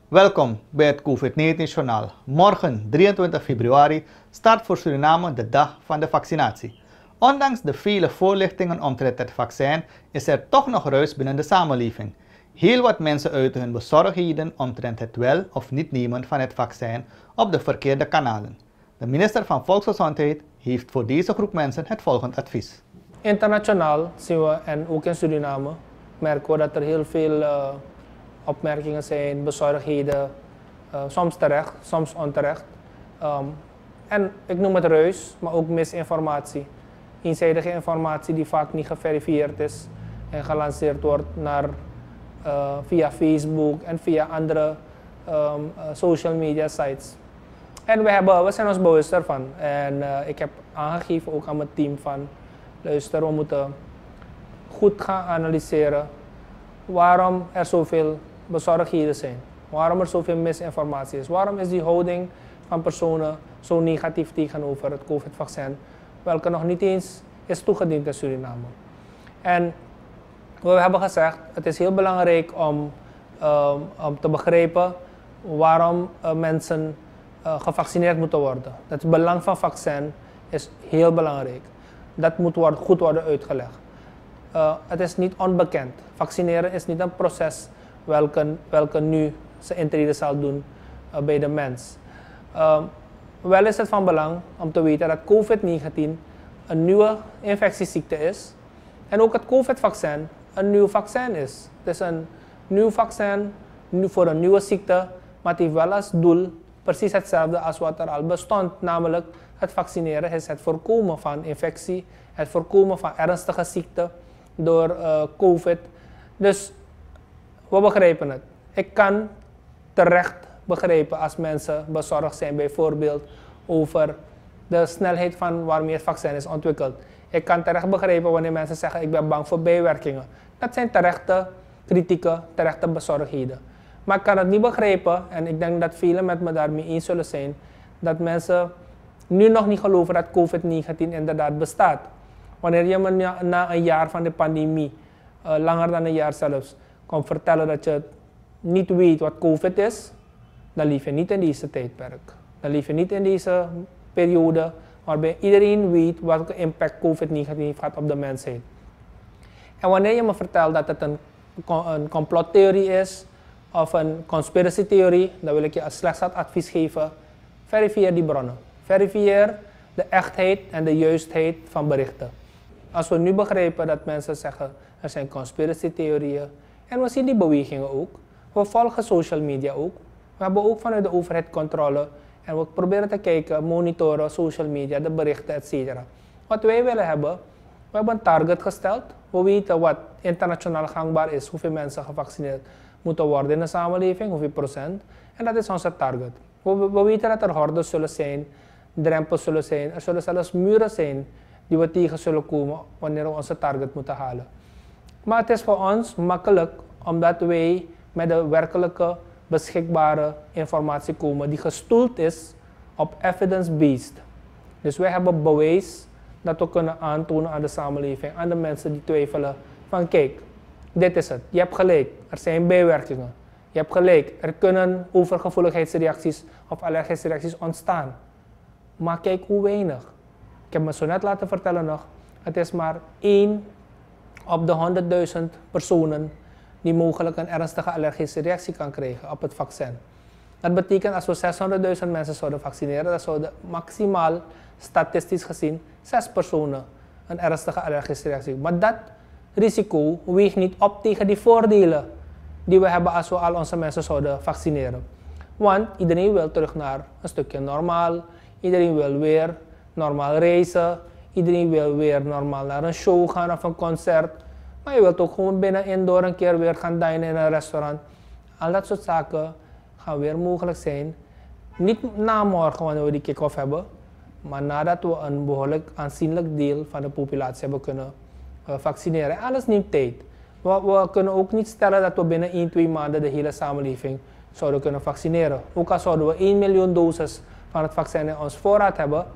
Welkom bij het COVID-19-journaal. Morgen, 23 februari, start voor Suriname de dag van de vaccinatie. Ondanks de vele voorlichtingen omtrent het vaccin is er toch nog ruis binnen de samenleving. Heel wat mensen uiten hun bezorgdheden omtrent het wel of niet nemen van het vaccin op de verkeerde kanalen. De minister van Volksgezondheid heeft voor deze groep mensen het volgende advies. Internationaal zien we, en ook in Suriname, merken we dat er heel veel opmerkingen zijn, bezorgdheden, soms terecht, soms onterecht. En ik noem het ruis, maar ook misinformatie. Eenzijdige informatie die vaak niet geverifieerd is en gelanceerd wordt via Facebook en via andere social media sites. En we zijn ons bewust ervan. En ik heb aangegeven ook aan mijn team van, luister, we moeten goed gaan analyseren waarom er zoveel bezorgdheden zijn. Waarom er zoveel misinformatie is. Waarom is die houding van personen zo negatief tegenover het COVID-vaccin, welke nog niet eens is toegediend in Suriname. En we hebben gezegd, het is heel belangrijk om te begrijpen waarom mensen gevaccineerd moeten worden. Het belang van vaccin is heel belangrijk. Dat moet goed worden uitgelegd. Het is niet onbekend. Vaccineren is niet een proces welke nu zijn intrede zal doen bij de mens. Wel is het van belang om te weten dat COVID-19 een nieuwe infectieziekte is. En ook het COVID-vaccin een nieuw vaccin is. Het is een nieuw vaccin voor een nieuwe ziekte, maar het heeft wel als doel precies hetzelfde als wat er al bestond. Namelijk het vaccineren is het voorkomen van infectie, het voorkomen van ernstige ziekte door COVID. Dus we begrijpen het. Ik kan terecht begrijpen als mensen bezorgd zijn bijvoorbeeld over de snelheid van waarmee het vaccin is ontwikkeld. Ik kan terecht begrijpen wanneer mensen zeggen ik ben bang voor bijwerkingen. Dat zijn terechte kritieken, terechte bezorgdheden. Maar ik kan het niet begrijpen, en ik denk dat velen met me daarmee eens zullen zijn, dat mensen nu nog niet geloven dat COVID-19 inderdaad bestaat. Wanneer je me na een jaar van de pandemie, langer dan een jaar zelfs, komt vertellen dat je niet weet wat COVID is, dan leef je niet in deze tijdperk. Dan leef je niet in deze periode waarbij iedereen weet welke impact COVID-19 heeft gehad op de mensheid. En wanneer je me vertelt dat het een complottheorie is of een conspiracy-theorie, dan wil ik je slechts het advies geven, verifieer die bronnen. Verifieer de echtheid en de juistheid van berichten. Als we nu begrijpen dat mensen zeggen er zijn conspiracy-theorieën, en we zien die bewegingen ook, we volgen social media ook, we hebben ook vanuit de overheid controle en we proberen te kijken, monitoren, social media, de berichten, etc. Wat wij willen hebben, we hebben een target gesteld. We weten wat internationaal gangbaar is, hoeveel mensen gevaccineerd moeten worden in de samenleving, hoeveel procent. En dat is onze target. We weten dat er hordes zullen zijn, drempels zullen zijn, er zullen zelfs muren zijn die we tegen zullen komen wanneer we onze target moeten halen. Maar het is voor ons makkelijk omdat wij met de werkelijke beschikbare informatie komen die gestoeld is op evidence-based. Dus wij hebben bewijs dat we kunnen aantonen aan de samenleving, aan de mensen die twijfelen van kijk, dit is het, je hebt gelijk, er zijn bijwerkingen. Je hebt gelijk, er kunnen overgevoeligheidsreacties of allergische reacties ontstaan. Maar kijk hoe weinig. Ik heb me zo net laten vertellen nog, het is maar 1 op de 100.000 personen die mogelijk een ernstige allergische reactie kan krijgen op het vaccin. Dat betekent als we 600.000 mensen zouden vaccineren, dan zouden maximaal statistisch gezien 6 personen een ernstige allergische reactie. Maar dat risico weegt niet op tegen die voordelen die we hebben als we al onze mensen zouden vaccineren. Want iedereen wil terug naar een stukje normaal, iedereen wil weer normaal reizen, iedereen wil weer normaal naar een show gaan of een concert. Maar je wilt ook gewoon binnenin door een keer weer gaan dinen in een restaurant. Al dat soort zaken gaan weer mogelijk zijn. Niet na morgen wanneer we die kick-off hebben, maar nadat we een behoorlijk aanzienlijk deel van de populatie hebben kunnen vaccineren. Alles neemt tijd. We kunnen ook niet stellen dat we binnen 1-2 maanden de hele samenleving zouden kunnen vaccineren. Ook al zouden we 1 miljoen doses van het vaccin in ons voorraad hebben,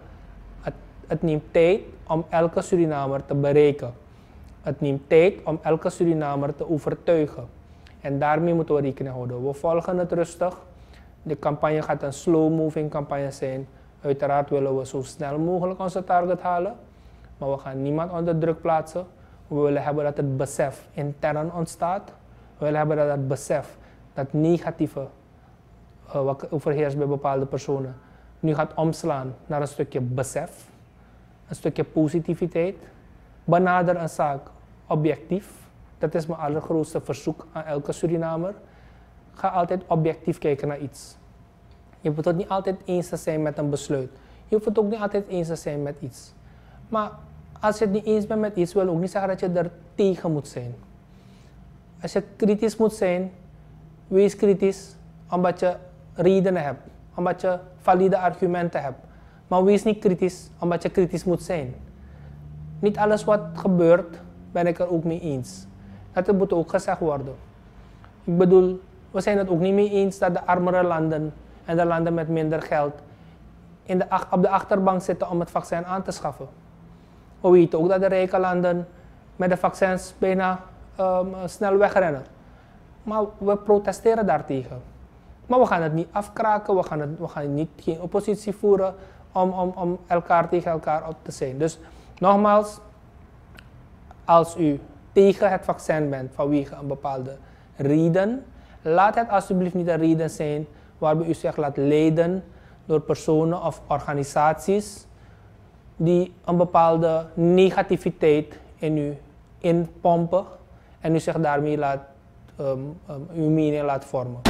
het neemt tijd om elke Surinamer te bereiken. Het neemt tijd om elke Surinamer te overtuigen. En daarmee moeten we rekening houden. We volgen het rustig. De campagne gaat een slow-moving campagne zijn. Uiteraard willen we zo snel mogelijk onze target halen. Maar we gaan niemand onder druk plaatsen. We willen hebben dat het besef intern ontstaat. We willen hebben dat het besef, dat negatieve wat overheerst bij bepaalde personen, nu gaat omslaan naar een stukje besef, een stukje positiviteit. Benader een zaak objectief. Dat is mijn allergrootste verzoek aan elke Surinamer. Ga altijd objectief kijken naar iets. Je hoeft het niet altijd eens te zijn met een besluit. Je hoeft het ook niet altijd eens te zijn met iets. Maar als je het niet eens bent met iets, wil ook niet zeggen dat je er tegen moet zijn. Als je kritisch moet zijn, wees kritisch omdat je redenen hebt, omdat je valide argumenten hebt. Maar wees niet kritisch omdat je kritisch moet zijn. Niet alles wat gebeurt, ben ik er ook mee eens. Dat moet ook gezegd worden. Ik bedoel, we zijn het ook niet mee eens dat de armere landen en de landen met minder geld op de achterbank zitten om het vaccin aan te schaffen. We weten ook dat de rijke landen met de vaccins bijna snel wegrennen. Maar we protesteren daartegen. Maar we gaan het niet afkraken, we gaan geen oppositie voeren om elkaar tegen elkaar op te zijn. Dus nogmaals, als u tegen het vaccin bent vanwege een bepaalde reden, laat het alsjeblieft niet een reden zijn waarbij u zich laat leiden door personen of organisaties die een bepaalde negativiteit in u inpompen en u zich daarmee uw mening laat vormen.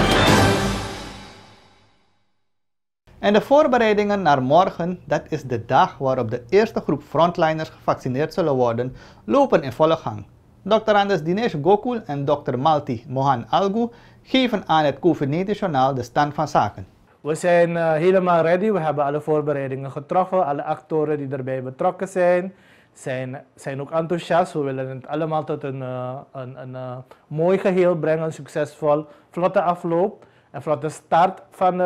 En de voorbereidingen naar morgen, dat is de dag waarop de eerste groep frontliners gevaccineerd zullen worden, lopen in volle gang. Dr. Anders Dinesh Gokul en Dr. Malti Mohan Algu geven aan het COVID-19-journaal de stand van zaken. We zijn helemaal ready, we hebben alle voorbereidingen getroffen, alle actoren die erbij betrokken zijn ook enthousiast. We willen het allemaal tot een mooi geheel brengen, een succesvol, vlotte afloop en vlotte start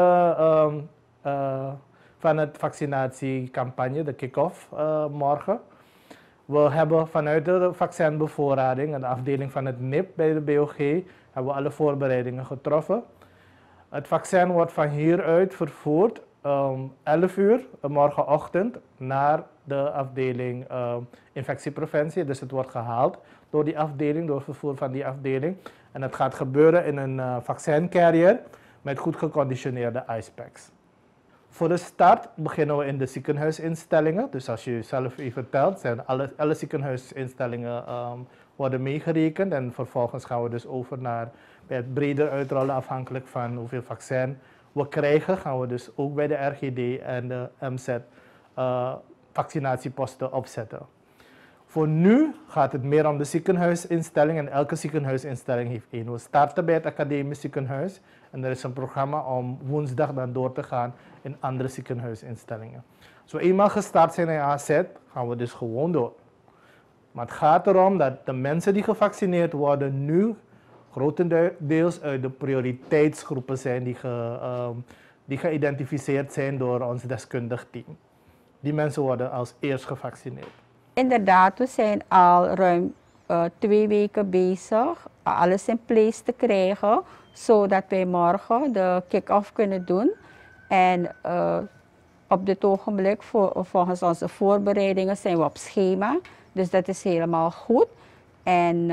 van het vaccinatiecampagne, de kick-off morgen. We hebben vanuit de vaccinbevoorrading en de afdeling van het NIP bij de BOG hebben we alle voorbereidingen getroffen. Het vaccin wordt van hieruit vervoerd 11 uur morgenochtend naar de afdeling infectiepreventie. Dus het wordt gehaald door die afdeling, door het vervoer van die afdeling. En het gaat gebeuren in een vaccincarrier met goed geconditioneerde icepacks. Voor de start beginnen we in de ziekenhuisinstellingen. Dus als je zelf even telt, zijn alle ziekenhuisinstellingen worden meegerekend. En vervolgens gaan we dus over naar bij het breder uitrollen, afhankelijk van hoeveel vaccin we krijgen, gaan we dus ook bij de RGD en de MZ vaccinatieposten opzetten. Voor nu gaat het meer om de ziekenhuisinstelling en elke ziekenhuisinstelling heeft één. We starten bij het academisch ziekenhuis en er is een programma om woensdag dan door te gaan in andere ziekenhuisinstellingen. Als we eenmaal gestart zijn in AZ, gaan we dus gewoon door. Maar het gaat erom dat de mensen die gevaccineerd worden nu grotendeels uit de prioriteitsgroepen zijn die geïdentificeerd zijn door ons deskundig team. Die mensen worden als eerst gevaccineerd. Inderdaad, we zijn al ruim 2 weken bezig alles in place te krijgen, zodat wij morgen de kick-off kunnen doen. En op dit ogenblik, volgens onze voorbereidingen, zijn we op schema. Dus dat is helemaal goed. En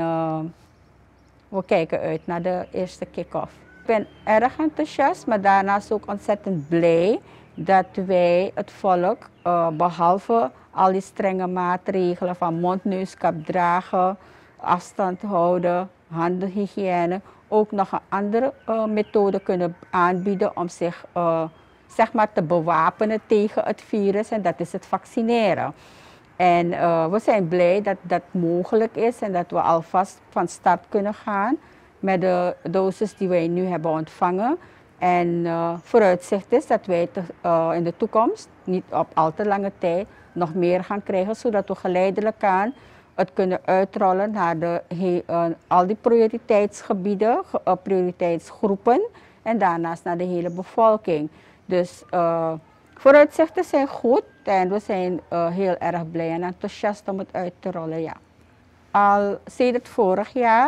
we kijken uit naar de eerste kick-off. Ik ben erg enthousiast, maar daarnaast ook ontzettend blij dat wij het volk, behalve al die strenge maatregelen van mondneuskap dragen, afstand houden, handenhygiëne, ook nog een andere methode kunnen aanbieden om zich zeg maar te bewapenen tegen het virus, en dat is het vaccineren. En we zijn blij dat dat mogelijk is en dat we alvast van start kunnen gaan met de dosis die wij nu hebben ontvangen. En vooruitzicht is dat wij in de toekomst, niet op al te lange tijd, nog meer gaan krijgen, zodat we geleidelijk aan het kunnen uitrollen naar al die prioriteitsgebieden, prioriteitsgroepen en daarnaast naar de hele bevolking. Dus vooruitzichten zijn goed en we zijn heel erg blij en enthousiast om het uit te rollen. Ja. Al sinds het vorig jaar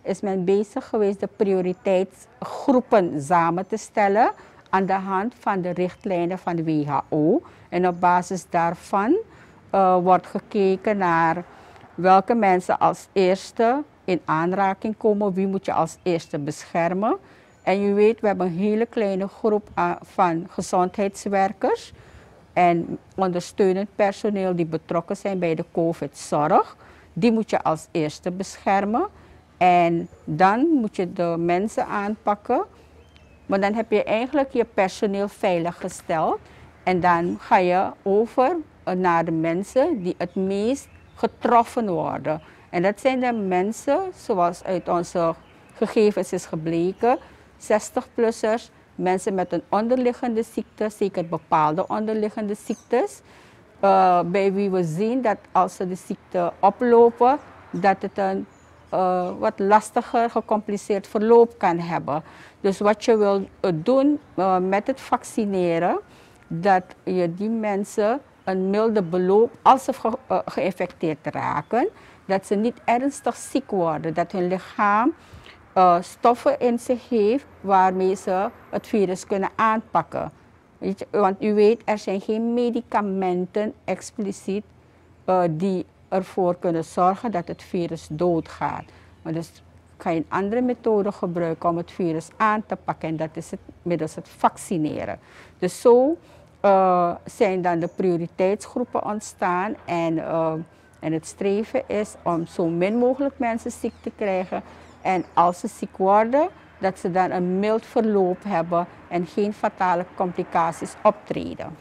is men bezig geweest de prioriteitsgroepen samen te stellen aan de hand van de richtlijnen van de WHO. En op basis daarvan wordt gekeken naar welke mensen als eerste in aanraking komen, wie moet je als eerste beschermen. En je weet, we hebben een hele kleine groep van gezondheidswerkers en ondersteunend personeel die betrokken zijn bij de COVID-zorg. Die moet je als eerste beschermen. En dan moet je de mensen aanpakken. Maar dan heb je eigenlijk je personeel veilig gesteld. En dan ga je over naar de mensen die het meest getroffen worden. En dat zijn de mensen, zoals uit onze gegevens is gebleken, 60-plussers, mensen met een onderliggende ziekte, zeker bepaalde onderliggende ziektes, bij wie we zien dat als ze de ziekte oplopen, dat het een wat lastiger, gecompliceerd verloop kan hebben. Dus wat je wil doen met het vaccineren, dat je die mensen een milde beloop, als ze geïnfecteerd raken, dat ze niet ernstig ziek worden, dat hun lichaam stoffen in zich heeft waarmee ze het virus kunnen aanpakken. Want u weet, er zijn geen medicamenten expliciet die ervoor kunnen zorgen dat het virus doodgaat. Maar dus kan je een andere methode gebruiken om het virus aan te pakken en dat is het middels het vaccineren. Dus zo zijn dan de prioriteitsgroepen ontstaan en het streven is om zo min mogelijk mensen ziek te krijgen. En als ze ziek worden, dat ze dan een mild verloop hebben en geen fatale complicaties optreden.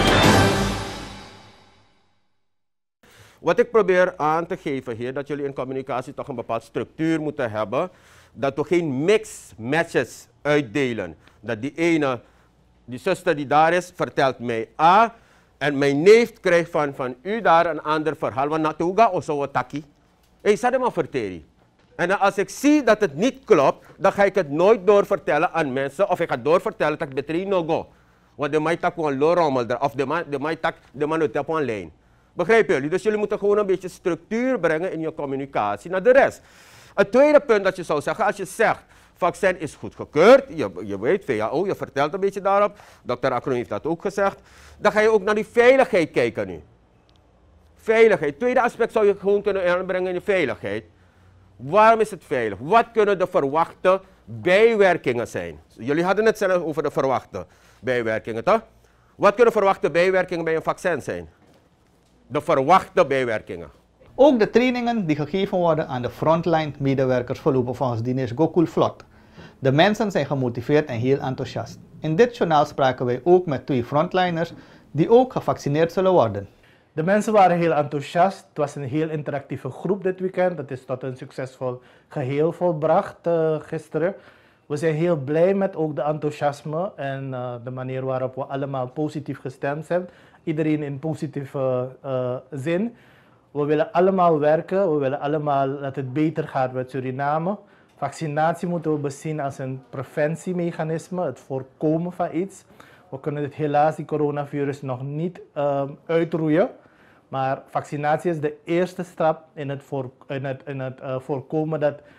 Wat ik probeer aan te geven hier, dat jullie in communicatie toch een bepaalde structuur moeten hebben. Dat we geen mix-matches uitdelen. Dat die ene, die zuster die daar is, vertelt mij A. En mijn neef krijgt van u daar een ander verhaal. Want natuga of zo taki. Hey, zet hem maar verteren. En als ik zie dat het niet klopt, dan ga ik het nooit doorvertellen aan mensen. Of ik ga doorvertellen dat ik betree no go. Want de mij tak gewoon lorommel er. Of de mij tak de man uit op een lijn. Begrijpen jullie? Dus jullie moeten gewoon een beetje structuur brengen in je communicatie naar de rest. Het tweede punt dat je zou zeggen, als je zegt, vaccin is goedgekeurd, je weet, WHO, je vertelt een beetje daarop, Dr. Akron heeft dat ook gezegd, dan ga je ook naar die veiligheid kijken nu. Veiligheid. Tweede aspect zou je gewoon kunnen aanbrengen in de veiligheid. Waarom is het veilig? Wat kunnen de verwachte bijwerkingen zijn? Jullie hadden het zelf over de verwachte bijwerkingen, toch? Wat kunnen verwachte bijwerkingen bij een vaccin zijn? De verwachte bijwerkingen. Ook de trainingen die gegeven worden aan de frontline-medewerkers verlopen volgens Dinesh Gokul vlot. De mensen zijn gemotiveerd en heel enthousiast. In dit journaal spraken wij ook met 2 frontliners die ook gevaccineerd zullen worden. De mensen waren heel enthousiast. Het was een heel interactieve groep dit weekend. Het is tot een succesvol geheel volbracht gisteren. We zijn heel blij met ook de enthousiasme en de manier waarop we allemaal positief gestemd zijn. Iedereen in positieve zin. We willen allemaal werken, we willen allemaal dat het beter gaat met Suriname. Vaccinatie moeten we bezien als een preventiemechanisme, het voorkomen van iets. We kunnen het helaas, die coronavirus, nog niet uitroeien. Maar vaccinatie is de eerste stap in het voorkomen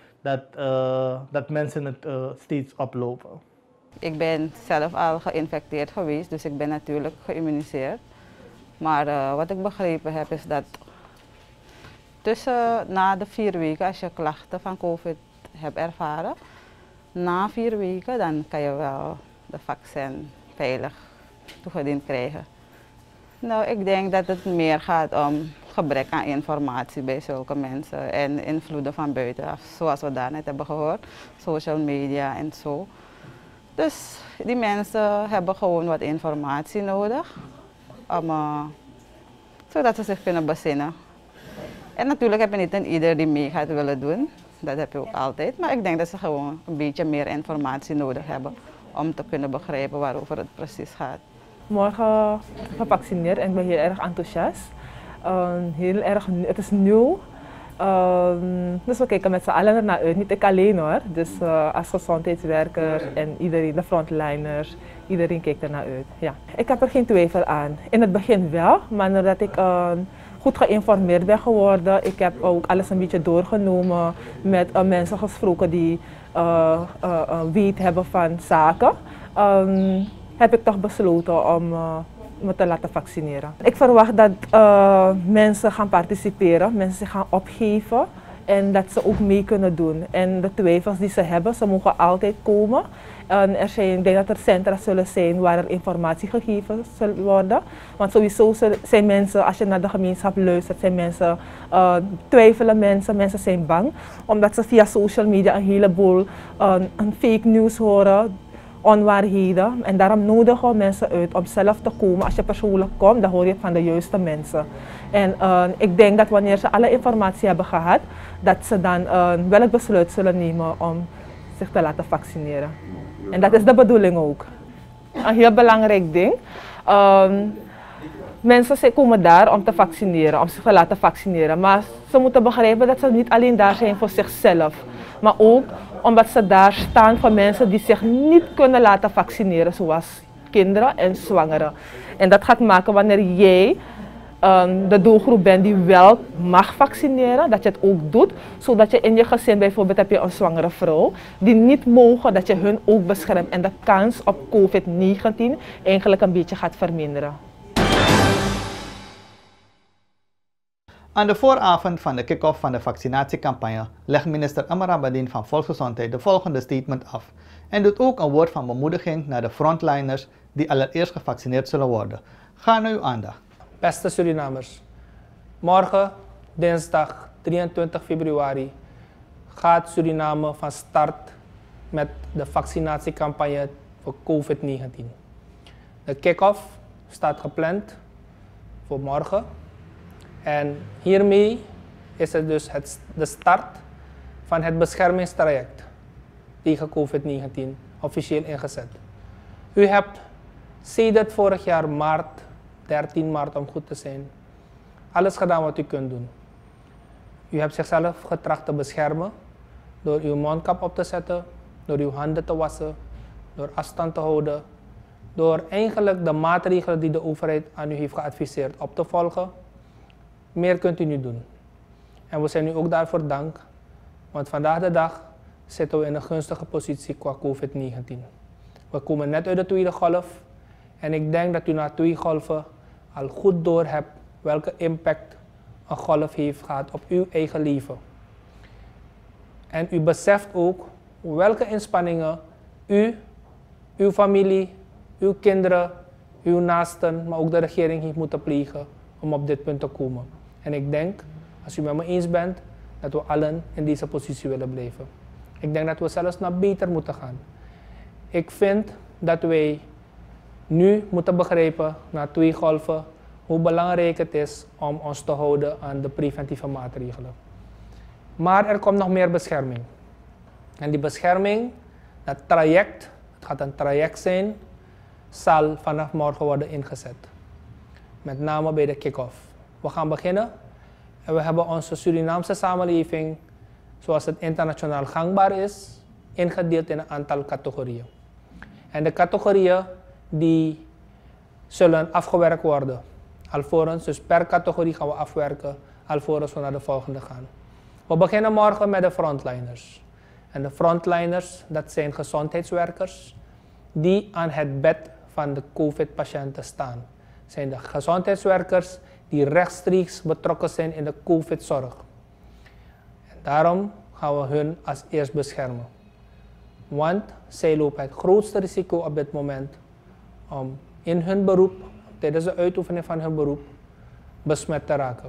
dat mensen het steeds oplopen. Ik ben zelf al geïnfecteerd geweest, dus ik ben natuurlijk geïmmuniseerd. Maar wat ik begrepen heb is dat na de 4 weken, als je klachten van COVID hebt ervaren, na 4 weken dan kan je wel de vaccin veilig toegediend krijgen. Nou, ik denk dat het meer gaat om gebrek aan informatie bij zulke mensen en invloeden van buitenaf, zoals we daarnet hebben gehoord, social media en zo. Dus die mensen hebben gewoon wat informatie nodig, zodat ze zich kunnen bezinnen. En natuurlijk heb je niet een ieder die mee gaat willen doen, dat heb je ook altijd. Maar ik denk dat ze gewoon een beetje meer informatie nodig hebben om te kunnen begrijpen waarover het precies gaat. Morgen gevaccineerd en ik ben heel erg enthousiast. Het is nieuw. Dus we kijken met z'n allen ernaar uit, niet ik alleen hoor. Dus als gezondheidswerker en iedereen, de frontliners, iedereen kijkt ernaar uit. Ja. Ik heb er geen twijfel aan. In het begin wel, maar nadat ik goed geïnformeerd ben geworden. Ik heb ook alles een beetje doorgenomen met mensen gesproken die weet hebben van zaken. Heb ik toch besloten om me te laten vaccineren. Ik verwacht dat mensen gaan participeren, mensen zich gaan opgeven en dat ze ook mee kunnen doen. En de twijfels die ze hebben, ze mogen altijd komen. Ik denk dat er centra zullen zijn waar er informatie gegeven zal worden. Want sowieso zijn mensen, als je naar de gemeenschap luistert, zijn mensen, twijfelen mensen zijn bang. Omdat ze via social media een heleboel fake news horen, onwaarheden. En daarom nodigen we mensen uit om zelf te komen. Als je persoonlijk komt, dan hoor je van de juiste mensen. En ik denk dat wanneer ze alle informatie hebben gehad, dat ze dan wel het besluit zullen nemen om zich te laten vaccineren. En dat is de bedoeling ook. Een heel belangrijk ding. Mensen komen daar om te vaccineren, om zich te laten vaccineren. Maar ze moeten begrijpen dat ze niet alleen daar zijn voor zichzelf. Maar ook omdat ze daar staan voor mensen die zich niet kunnen laten vaccineren, zoals kinderen en zwangeren. En dat gaat maken wanneer jij de doelgroep bent die wel mag vaccineren, dat je het ook doet, zodat je in je gezin bijvoorbeeld heb je een zwangere vrouw, die niet mogen, dat je hun ook beschermt en de kans op COVID-19 eigenlijk een beetje gaat verminderen. Aan de vooravond van de kick-off van de vaccinatiecampagne legt minister Amara van Volksgezondheid de volgende statement af en doet ook een woord van bemoediging naar de frontliners die allereerst gevaccineerd zullen worden. Ga naar uw aandacht. Beste Surinamers, morgen, dinsdag 23 februari, gaat Suriname van start met de vaccinatiecampagne voor COVID-19. De kick-off staat gepland voor morgen en hiermee is het dus de start van het beschermingstraject tegen COVID-19 officieel ingezet. U hebt sedert vorig jaar maart, 13 maart om goed te zijn, alles gedaan wat u kunt doen. U hebt zichzelf getracht te beschermen door uw mondkap op te zetten, door uw handen te wassen, door afstand te houden, door eigenlijk de maatregelen die de overheid aan u heeft geadviseerd op te volgen. Meer kunt u nu doen. En we zijn u ook daarvoor dank, want vandaag de dag zitten we in een gunstige positie qua COVID-19. We komen net uit de tweede golf en ik denk dat u na 2 golven al goed door hebt welke impact een golf heeft gehad op uw eigen leven. En u beseft ook welke inspanningen u, uw familie, uw kinderen, uw naasten, maar ook de regering heeft moeten plegen om op dit punt te komen. En ik denk, als u met me eens bent, dat we allen in deze positie willen blijven. Ik denk dat we zelfs naar beter moeten gaan. Ik vind dat wij nu moeten begrijpen, na 2 golven, hoe belangrijk het is om ons te houden aan de preventieve maatregelen. Maar er komt nog meer bescherming. En die bescherming, dat traject, het gaat een traject zijn, zal vanaf morgen worden ingezet. Met name bij de kick-off. We gaan beginnen en we hebben onze Surinaamse samenleving, zoals het internationaal gangbaar is, ingedeeld in een aantal categorieën. En de categorieën die zullen afgewerkt worden. Alvorens, dus per categorie gaan we afwerken, alvorens we naar de volgende gaan. We beginnen morgen met de frontliners. En de frontliners, dat zijn gezondheidswerkers die aan het bed van de COVID-patiënten staan. Het zijn de gezondheidswerkers die rechtstreeks betrokken zijn in de COVID-zorg. En daarom gaan we hun als eerst beschermen. Want zij lopen het grootste risico op dit moment om in hun beroep, tijdens de uitoefening van hun beroep, besmet te raken.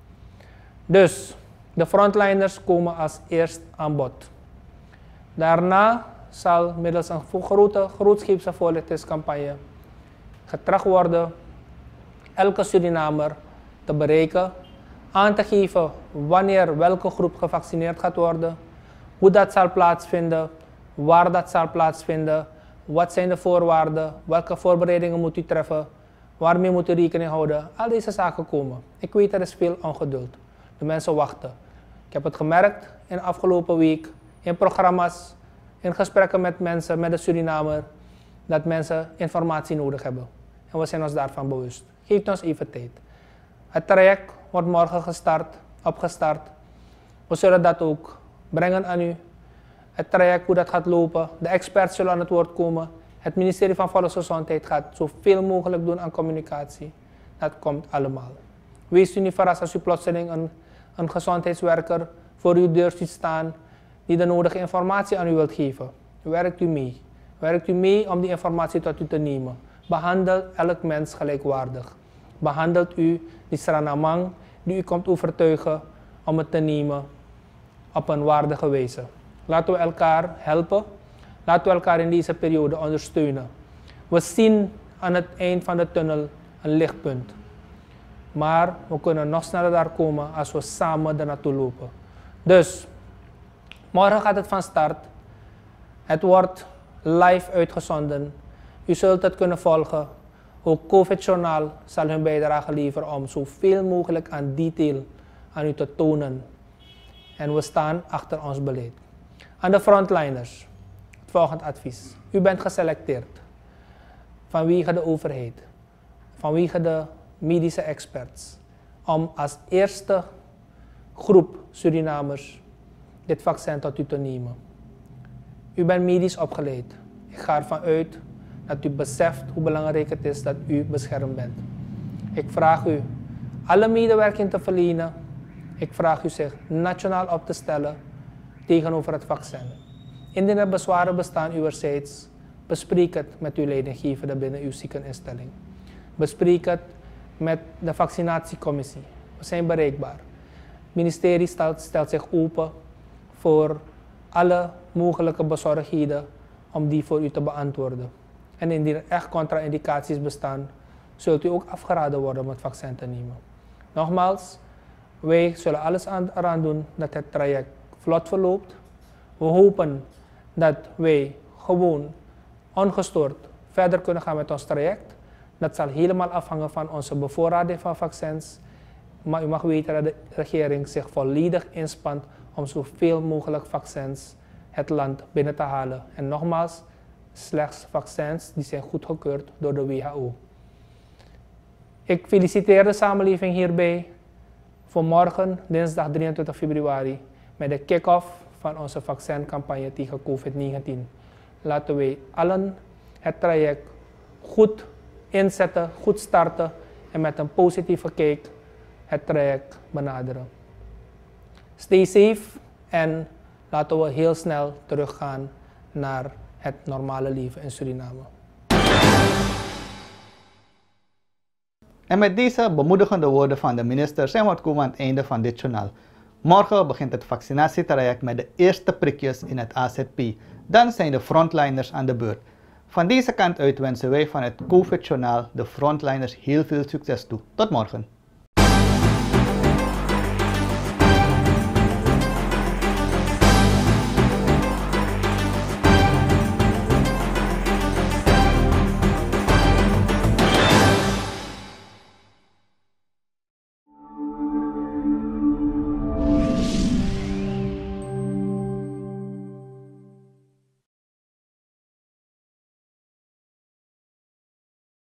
Dus de frontliners komen als eerst aan bod. Daarna zal middels een grootscheepse voorlichtingscampagne getracht worden elke Surinamer te bereiken, aan te geven wanneer welke groep gevaccineerd gaat worden, hoe dat zal plaatsvinden, waar dat zal plaatsvinden, wat zijn de voorwaarden, welke voorbereidingen moet u treffen, waarmee moet u rekening houden. Al deze zaken komen. Ik weet er is veel ongeduld. De mensen wachten. Ik heb het gemerkt in de afgelopen week, in programma's, in gesprekken met mensen, met de Surinamer, dat mensen informatie nodig hebben. En we zijn ons daarvan bewust. Geef ons even tijd. Het traject wordt morgen opgestart. We zullen dat ook brengen aan u. Het traject, hoe dat gaat lopen. De experts zullen aan het woord komen. Het ministerie van Volksgezondheid gaat zoveel mogelijk doen aan communicatie. Dat komt allemaal. Wees u niet verrast als u plotseling een gezondheidswerker voor uw deur ziet staan die de nodige informatie aan u wilt geven. Werkt u mee. Werkt u mee om die informatie tot u te nemen. Behandel elk mens gelijkwaardig. Behandelt u die Sranamang die u komt overtuigen om het te nemen op een waardige wijze. Laten we elkaar helpen. Laten we elkaar in deze periode ondersteunen. We zien aan het eind van de tunnel een lichtpunt. Maar we kunnen nog sneller daar komen als we samen er naartoe lopen. Dus, morgen gaat het van start. Het wordt live uitgezonden. U zult het kunnen volgen. Ook COVID-journaal zal hun bijdrage leveren om zoveel mogelijk aan detail aan u te tonen. En we staan achter ons beleid. Aan de frontliners, het volgende advies. U bent geselecteerd vanwege de overheid, vanwege de medische experts, om als eerste groep Surinamers dit vaccin tot u te nemen. U bent medisch opgeleid. Ik ga ervan uit dat u beseft hoe belangrijk het is dat u beschermd bent. Ik vraag u alle medewerking te verlenen. Ik vraag u zich nationaal op te stellen tegenover het vaccin. Indien er bezwaren bestaan uwerzijds, bespreek het met uw leidinggevende binnen uw ziekeninstelling. Bespreek het met de vaccinatiecommissie. We zijn bereikbaar. Het ministerie stelt zich open voor alle mogelijke bezorgdheden om die voor u te beantwoorden. En indien er echt contra-indicaties bestaan, zult u ook afgeraden worden om het vaccin te nemen. Nogmaals, wij zullen alles eraan doen dat het traject vlot verloopt. We hopen dat wij gewoon ongestoord verder kunnen gaan met ons traject. Dat zal helemaal afhangen van onze bevoorrading van vaccins. Maar u mag weten dat de regering zich volledig inspant om zoveel mogelijk vaccins het land binnen te halen. En nogmaals, slechts vaccins die zijn goedgekeurd door de WHO. Ik feliciteer de samenleving hierbij voor morgen, dinsdag 23 februari, met de kick-off van onze vaccincampagne tegen COVID-19. Laten wij allen het traject goed inzetten, goed starten en met een positieve kijk het traject benaderen. Stay safe en laten we heel snel teruggaan naar het normale leven in Suriname. En met deze bemoedigende woorden van de minister zijn we komen aan het einde van dit journaal. Morgen begint het vaccinatietraject met de eerste prikjes in het AZP. Dan zijn de frontliners aan de beurt. Van deze kant uit wensen wij van het COVID-journaal de frontliners heel veel succes toe. Tot morgen.